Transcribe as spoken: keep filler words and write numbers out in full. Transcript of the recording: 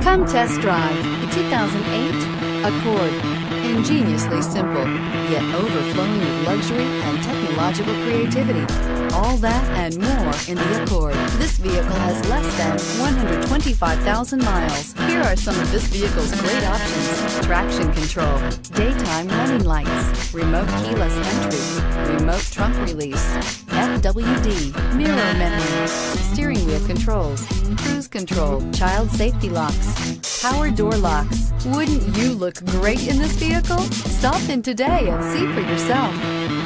Come test drive the two thousand eight Accord. Ingeniously simple, yet overflowing with luxury and technological creativity. All that and more in the Accord. This vehicle has less than one hundred twenty-five thousand miles. Here are some of this vehicle's great options: traction control, daytime running lights, remote keyless entry, remote trunk release, F W D, mirror memory, steering wheel controls, cruise control, child safety locks, power door locks. Wouldn't you look great in this vehicle? Stop in today and see for yourself.